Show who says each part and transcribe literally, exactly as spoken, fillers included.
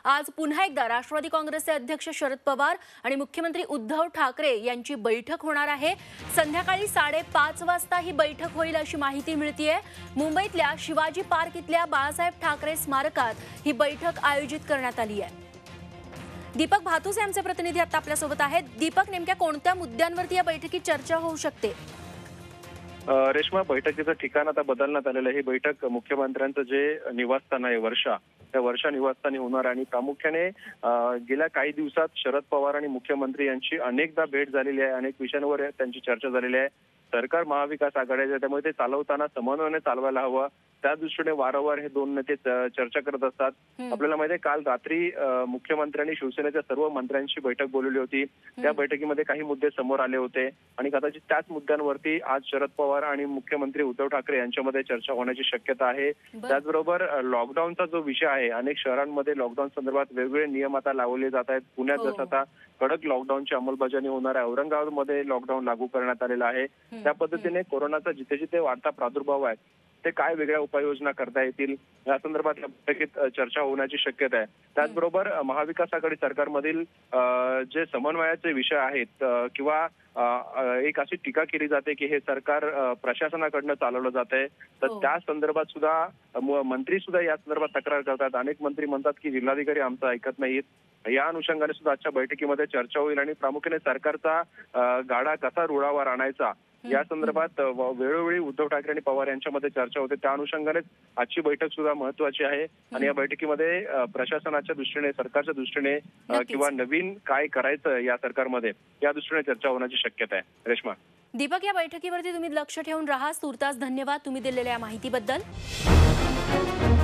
Speaker 1: आज पुन्हा एकदा राष्ट्रवादी काँग्रेसचे अध्यक्ष शरद पवार आणि मुख्यमंत्री उद्धव ठाकरे यांची बैठक होणार आहे। संध्याकाळी साडेपाच वाजता ही बैठक होईल अशी माहिती मिळतेय। मुंबईतल्या शिवाजी पार्क इथल्या बाळासाहेब ठाकरे स्मारकात ही बैठक आयोजित करण्यात आली आहे। दीपक भातुसे आमचे प्रतिनिधी आता आपल्या सोबत आहेत। दीपक, नेमक्या कोणत्या मुद्द्यांवरती या बैठकीत चर्चा होऊ शकते?
Speaker 2: रेश्मा, बैठकीचं ठिकाण आता बदलण्यात आलेलं आहे। ही बैठक मुख्यमंत्र्यांचं जे निवासस्थान आहे वर्षा, त्या वर्षा निवासस्थानी होणार आणि प्रामुख्याने गेल्या काही दिवसात शरद पवार आणि मुख्यमंत्री यांची अनेकदा भेट झालेली आहे। अनेक विषयांवर त्यांची चर्चा झालेली आहे। सरकार महाविकास आघाडीचे, त्यामुळे ते चालवताना समन्वयाने चालवायला हवं, त्या दृष्टीने वारंवार हे दोन नेते चर्चा करत असतात। आपल्याला माहिती आहे, काल रात्री मुख्यमंत्र्यांनी शिवसेनेच्या सर्व मंत्र्यांची बैठक बोलवली होती। त्या बैठकीमध्ये काही मुद्दे समोर आले होते आणि कदाचित त्याच मुद्द्यांवरती आज शरद पवार आणि मुख्यमंत्री उद्धव ठाकरे यांच्यामध्ये चर्चा होण्याची शक्यता आहे। त्याचबरोबर लॉकडाऊनचा जो विषय आहे, अनेक शहरांमध्ये लॉकडाऊन संदर्भात वेगवेगळे नियम आता लावले जात आहेत। पुण्यात जसं आता कडक लॉकडाऊनची अंमलबजावणी होणार आहे, औरंगाबादमध्ये लॉकडाऊन लागू करण्यात आलेला आहे। त्या पद्धतीने कोरोनाचा जिथे जिथे वाढता प्रादुर्भाव आहे ते काय वेगळ्या उपाययोजना करता येतील या संदर्भात या बैठकीत चर्चा होण्याची शक्यता आहे। त्याचबरोबर महाविकास आघाडी सरकारमधील जे समन्वयाचे विषय आहेत किंवा एक अशी टीका केली जाते की हे सरकार प्रशासनाकडनं चालवलं जात आहे, तर त्या संदर्भात सुद्धा मंत्री सुद्धा या संदर्भात तक्रार करतात। अनेक मंत्री म्हणतात की जिल्हाधिकारी आमचं ऐकत नाहीत। या अनुषंगाने सुद्धा आजच्या बैठकीमध्ये चर्चा होईल आणि प्रामुख्याने सरकारचा गाडा कसा रुळावर आणायचा या संदर्भात वेळोवेळी उद्धव ठाकरे आणि पवार यांच्यामध्ये चर्चा होते। त्या अनुषंगानेच आजची बैठक सुद्धा महत्वाची आहे आणि या बैठकीमध्ये प्रशासनाच्या दृष्टीने, सरकारच्या दृष्टीने किंवा नवीन काय करायचं या सरकारमध्ये या दृष्टीने चर्चा होण्याची शक्यता आहे। रेश्मा,
Speaker 1: दीपक, या बैठकीवरती तुम्ही लक्ष ठेवून राहा। तुर्तास धन्यवाद तुम्ही दिलेल्या माहितीबद्दल।